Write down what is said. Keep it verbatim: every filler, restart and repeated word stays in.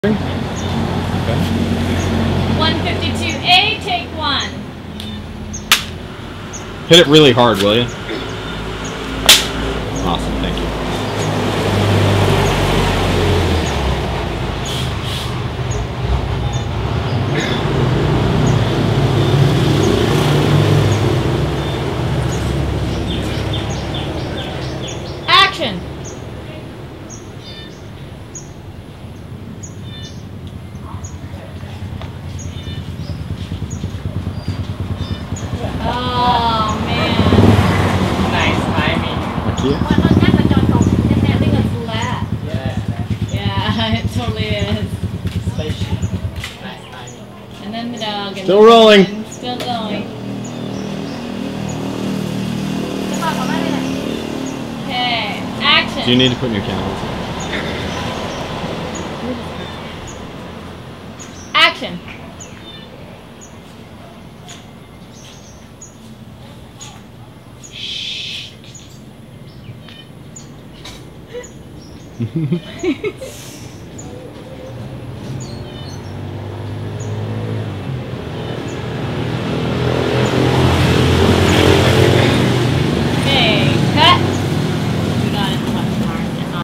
Okay. one fifty-two A, take one. Hit it really hard, will you? Awesome, thank you. Action. Oh man. Nice timing. Thank you. Yeah. Yeah, it totally is. Especially nice timing. And then the dog. And Still then rolling. and Still going. Okay, action. Do you need to put in your candles? Action. Shh.